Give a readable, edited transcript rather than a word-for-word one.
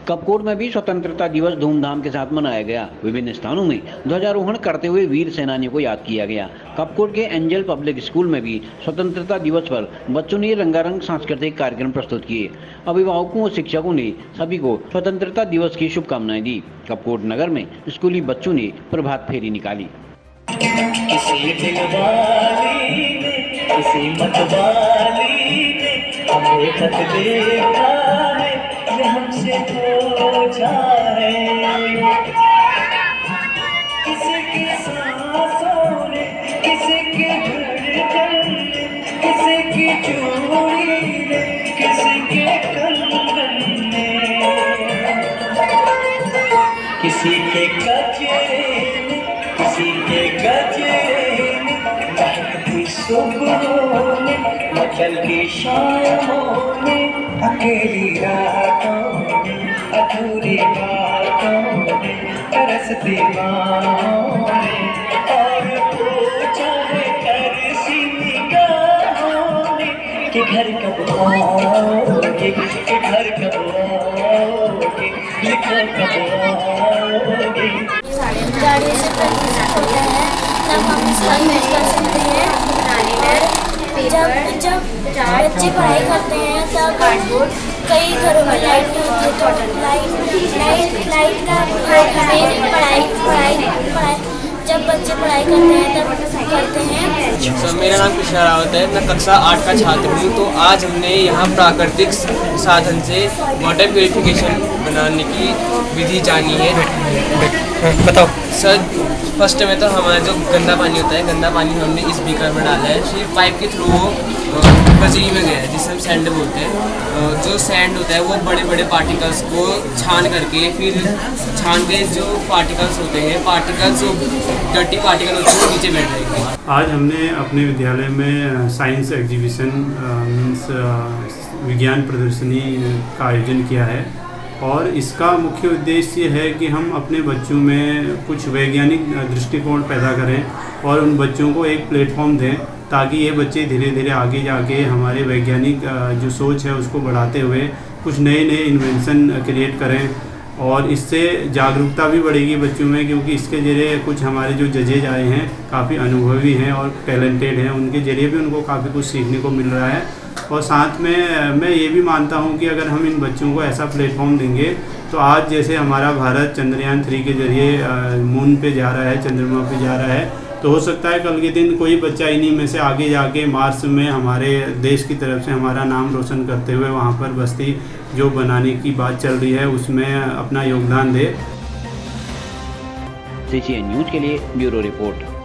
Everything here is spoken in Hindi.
कपकोट में भी स्वतंत्रता दिवस धूमधाम के साथ मनाया गया। विभिन्न स्थानों में ध्वजारोहण करते हुए वीर सेनानियों को याद किया गया। कपकोट के एंजल पब्लिक स्कूल में भी स्वतंत्रता दिवस पर बच्चों ने रंगारंग सांस्कृतिक कार्यक्रम प्रस्तुत किए। अभिभावकों और शिक्षकों ने सभी को स्वतंत्रता दिवस की शुभकामनाएं दी। कपकोट नगर में स्कूली बच्चों ने प्रभात फेरी निकाली। हमसे हो जाए किसी की सांसों ने, किसी की धड़कन ने, किसी की चूड़ी ने, किसी के कंगन ने, किसी के गजरे ने, किसी के गजरे ने, महकती सुबहों ने, मचलती शामों ने, अकेली रातों में, अधूरी बातों में, तरसती बाहों में, और पूछा है तरसी निगाहों में कि घर कब आओगे, कि घर कब आओगे, लिखो कब आओगे। गाड़ी से प्रदूषण होता है तब हम इसका यूज कर सकते हैं। जब बच्चे पढ़ाई करते हैं तब कई घरों में लाइट नहीं होती है तो लाइट का पढ़ाई जब बच्चे पढ़ाई करते हैं तब करते हैं। सर मेरा नाम किशोर रावत है, मैं कक्षा 8 का छात्र हूँ। तो आज हमने यहाँ प्राकृतिक साधन से वाटर प्यूरिफिकेशन बनाने की विधि जानी है। बताओ सर। फर्स्ट में तो हमारा जो गंदा पानी होता है, गंदा पानी हमने इस बीकर में डाला है। फिर पाइप के थ्रू वो बजरी में गया है जिसे हम सैंड बोलते हैं। जो सैंड होता है वो बड़े बड़े पार्टिकल्स को छान करके, फिर छान के जो पार्टिकल्स होते हैं, पार्टिकल्स जो डर्टी पार्टिकल होते हैं वो नीचे बैठ जाएंगे। आज हमने अपने विद्यालय में साइंस एग्जीबिशन मीन्स विज्ञान प्रदर्शनी का आयोजन किया है और इसका मुख्य उद्देश्य ये है कि हम अपने बच्चों में कुछ वैज्ञानिक दृष्टिकोण पैदा करें और उन बच्चों को एक प्लेटफॉर्म दें ताकि ये बच्चे धीरे धीरे आगे जाके हमारे वैज्ञानिक जो सोच है उसको बढ़ाते हुए कुछ नए नए इन्वेंशन क्रिएट करें। और इससे जागरूकता भी बढ़ेगी बच्चों में, क्योंकि इसके जरिए कुछ हमारे जो जजेज आए हैं काफ़ी अनुभवी हैं और टैलेंटेड हैं, उनके जरिए भी उनको काफ़ी कुछ सीखने को मिल रहा है। और साथ में मैं ये भी मानता हूँ कि अगर हम इन बच्चों को ऐसा प्लेटफॉर्म देंगे तो आज जैसे हमारा भारत चंद्रयान 3 के जरिए मून पे जा रहा है, चंद्रमा पे जा रहा है, तो हो सकता है कल के दिन कोई बच्चा इन्हीं में से आगे जाके मार्स में हमारे देश की तरफ से हमारा नाम रोशन करते हुए वहाँ पर बस्ती जो बनाने की बात चल रही है उसमें अपना योगदान दे। CCN न्यूज़ के लिए ब्यूरो रिपोर्ट।